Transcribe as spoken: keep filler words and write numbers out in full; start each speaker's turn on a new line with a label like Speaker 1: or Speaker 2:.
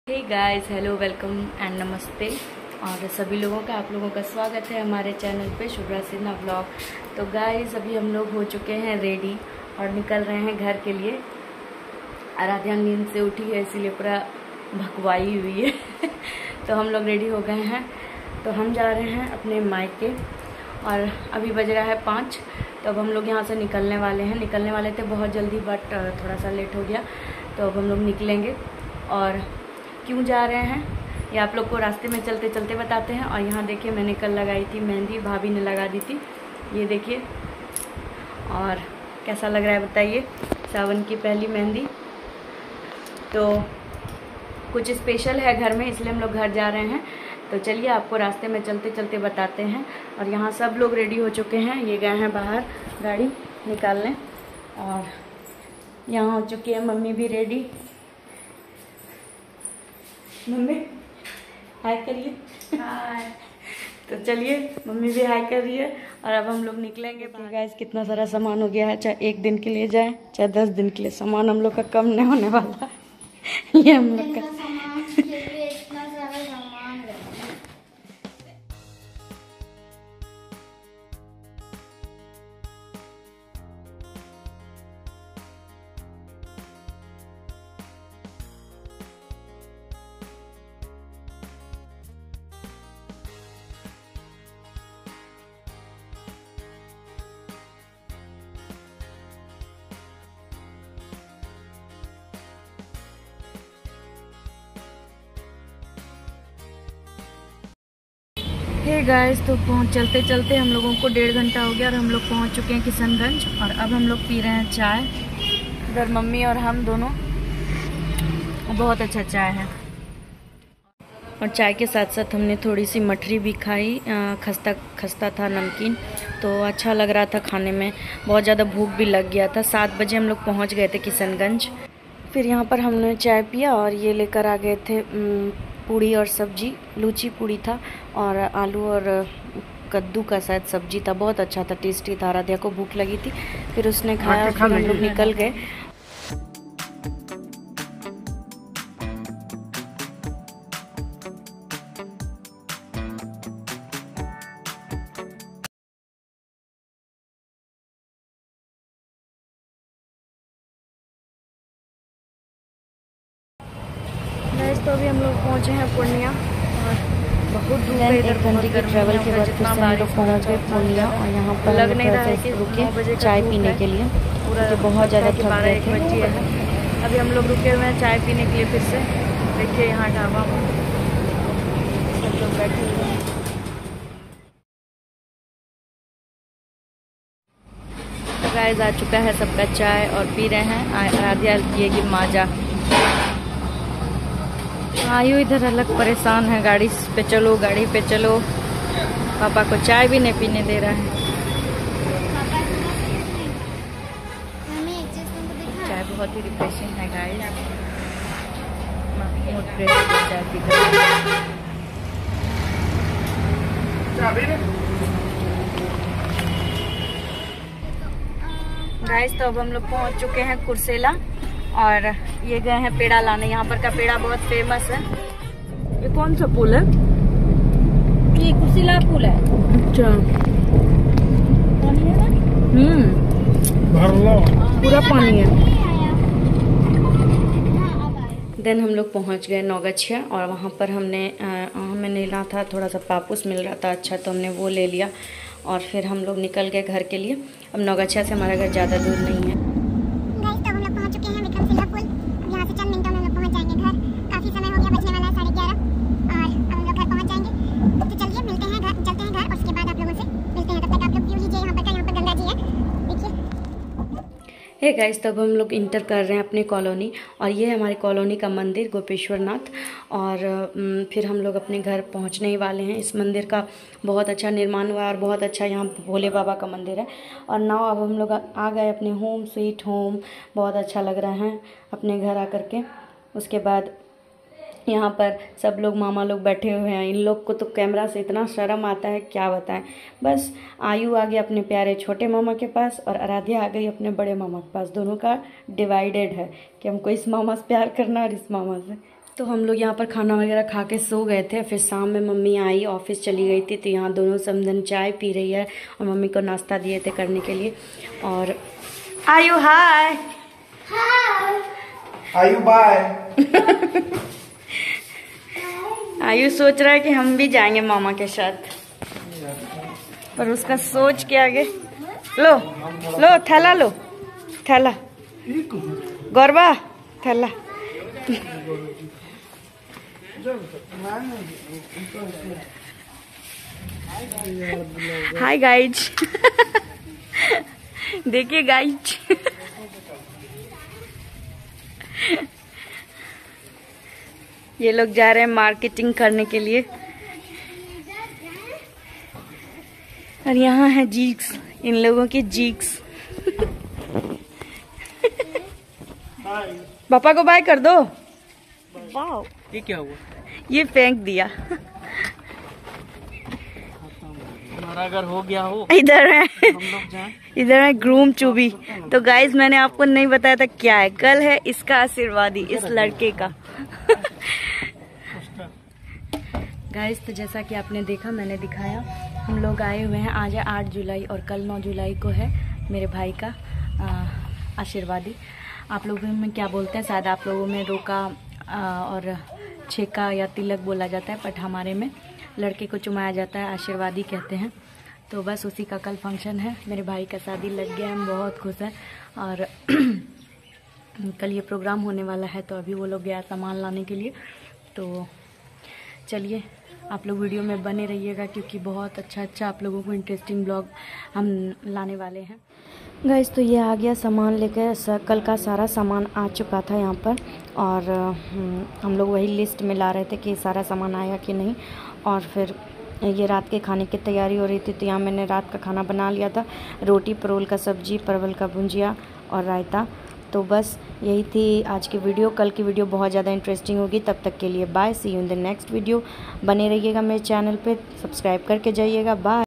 Speaker 1: Hey guys, hello, welcome and नमस्ते। और सभी लोगों का आप लोगों का स्वागत है हमारे चैनल पे शुभ्रा सिन्हा ब्लॉग। तो गाइस, अभी हम लोग हो चुके हैं रेडी और निकल रहे हैं घर के लिए। आराध्या नींद से उठी है इसीलिए पूरा भकवाई हुई है तो हम लोग रेडी हो गए हैं। तो हम जा रहे हैं अपने मायके और अभी बज रहा है पाँच। तो अब हम लोग यहाँ से निकलने वाले हैं। निकलने वाले थे बहुत जल्दी, बट थोड़ा सा लेट हो गया। तो अब हम लोग निकलेंगे और क्यों जा रहे हैं ये आप लोग को रास्ते में चलते चलते बताते हैं। और यहाँ देखिए, मैंने कल लगाई थी मेहंदी, भाभी ने लगा दी थी, ये देखिए। और कैसा लग रहा है बताइए, सावन की पहली मेहंदी। तो कुछ स्पेशल है घर में, इसलिए हम लोग घर जा रहे हैं। तो चलिए आपको रास्ते में चलते चलते बताते हैं। और यहाँ सब लोग रेडी हो चुके हैं, ये गए हैं बाहर गाड़ी निकालने। और यहाँ हो चुकी है मम्मी भी रेडी। मम्मी हाय करिए। हाय। तो चलिए, मम्मी भी हाय कर रही है और अब हम लोग निकलेंगे। गाइस, कितना सारा सामान हो गया है, चाहे एक दिन के लिए जाए चाहे दस दिन के लिए, सामान हम लोग का कम नहीं होने वाला ये हम लोग का हे गाइस, तो पहुँच चलते चलते हम लोगों को डेढ़ घंटा हो गया और हम लोग पहुँच चुके हैं किशनगंज। और अब हम लोग पी रहे हैं चाय, इधर मम्मी और हम दोनों। बहुत अच्छा चाय है। और चाय के साथ साथ हमने थोड़ी सी मठरी भी खाई, खस्ता खस्ता था नमकीन, तो अच्छा लग रहा था खाने में। बहुत ज़्यादा भूख भी लग गया था। सात बजे हम लोग पहुँच गए थे किशनगंज। फिर यहाँ पर हमने चाय पिया और ये लेकर आ गए थे पूड़ी और सब्जी। लूची पूड़ी था और आलू और कद्दू का शायद सब्जी था। बहुत अच्छा था, टेस्टी था। आराध्या को भूख लगी थी, फिर उसने खाया, फिर हम लोग निकल गए। तो अभी हम लोग पहुँचे हैं पूर्णिया और बहुत दूर है। एक घंटे की ट्रैवल के बाद फिर से हम लोग पहुँच गए पूर्णिया। और यहाँ पर लग नहीं रहा है कि रुके चाय पीने के लिए, क्योंकि बहुत ज़्यादा थक गए थे। अभी हम लोग रुके हुए हैं चाय पीने के लिए फिर से। देखिए यहाँ ढाबा सब लोग बैठे हुए हैं। तो गाइस, आ चुका है सबका चाय और पी रहे हैं। आराध्या पिएगी माजा। आयु इधर अलग परेशान है, गाड़ी पे चलो गाड़ी पे चलो। पापा को चाय भी नहीं पीने दे रहा है। चाय बहुत ही रिफ्रेशिंग है गाइस। मूड फ्रेश हो चाय पीकर। गाइस, तो अब हम लोग पहुंच चुके हैं कुर्सेला और ये गए हैं पेड़ा लाने। यहाँ पर का पेड़ा बहुत फेमस है। ये कौन सा पुल है? ये कुर्सेला पुल है। अच्छा, पानी है ना? हम्म, पूरा पानी है। देन हम लोग पहुँच गए नौगछिया और वहाँ पर हमने हमें लेना था, थोड़ा सा पापूस मिल रहा था अच्छा, तो हमने वो ले लिया। और फिर हम लोग निकल गए घर के लिए। अब नौगछिया से हमारा घर ज़्यादा दूर नहीं है। हे गाइस, तब हम लोग इंटर कर रहे हैं अपनी कॉलोनी और ये है हमारी कॉलोनी का मंदिर गोपेश्वर नाथ। और फिर हम लोग अपने घर पहुंचने ही वाले हैं। इस मंदिर का बहुत अच्छा निर्माण हुआ है और बहुत अच्छा यहाँ भोले बाबा का मंदिर है। और नाउ अब हम लोग आ गए अपने होम स्वीट होम। बहुत अच्छा लग रहा है अपने घर आकर के। उसके बाद यहाँ पर सब लोग मामा लोग बैठे हुए हैं। इन लोग को तो कैमरा से इतना शर्म आता है क्या बताएं। बस आयु आ गई अपने प्यारे छोटे मामा के पास और आराध्या आ गई अपने बड़े मामा के पास। दोनों का डिवाइडेड है कि हमको इस मामा से प्यार करना और इस मामा से। तो हम लोग यहाँ पर खाना वगैरह खा के सो गए थे। फिर शाम में मम्मी आई, ऑफिस चली गई थी, तो यहाँ दोनों समझन चाय पी रही है और मम्मी को नाश्ता दिए थे करने के लिए। और आयु हाय
Speaker 2: आयु बाय।
Speaker 1: आयु सोच रहा है कि हम भी जाएंगे मामा के साथ, पर उसका सोच के आगे। लो लो थैला, लो थैला, गौरबा थैला। Hi guys. देखिए गाइज, ये लोग जा रहे हैं मार्केटिंग करने के लिए। और यहाँ है जीक्स, इन लोगों की जीक्स। पापा को बाय कर दो। वाह,
Speaker 2: ये क्या हुआ?
Speaker 1: ये फेंक दिया।
Speaker 2: हमारा अगर हो गया हो।
Speaker 1: इधर है,
Speaker 2: हम लोग जाएं।
Speaker 1: इधर है ग्रूम चूबी। तो गाइज मैंने आपको नहीं बताया था क्या है। कल है इसका आशीर्वादी, इस लड़के का। गाइज तो जैसा कि आपने देखा, मैंने दिखाया, हम लोग आए हुए हैं। आज है आठ जुलाई और कल नौ जुलाई को है मेरे भाई का आशीर्वादी। आप लोगों में क्या बोलते हैं, शायद आप लोगों में रोका और छेका या तिलक बोला जाता है, बट हमारे में लड़के को चुमाया जाता है, आशीर्वादी कहते हैं। तो बस उसी का कल फंक्शन है। मेरे भाई का शादी लग गया, हम बहुत खुश हैं। और कल ये प्रोग्राम होने वाला है, तो अभी वो लोग गया सामान लाने के लिए। तो चलिए आप लोग वीडियो में बने रहिएगा, क्योंकि बहुत अच्छा अच्छा आप लोगों को इंटरेस्टिंग ब्लॉग हम लाने वाले हैं। गाइस तो ये आ गया सामान लेकर। कल का सारा सामान आ चुका था यहाँ पर, और हम लोग वही लिस्ट में ला रहे थे कि सारा सामान आया कि नहीं। और फिर ये रात के खाने की तैयारी हो रही थी, तो यहाँ मैंने रात का खाना बना लिया था। रोटी, परवल का सब्जी, परवल का भुंजिया और रायता। तो बस यही थी आज की वीडियो। कल की वीडियो बहुत ज़्यादा इंटरेस्टिंग होगी। तब तक के लिए bye, see you in the next video. बने रहिएगा मेरे चैनल पे, सब्सक्राइब करके जाइएगा। बाय।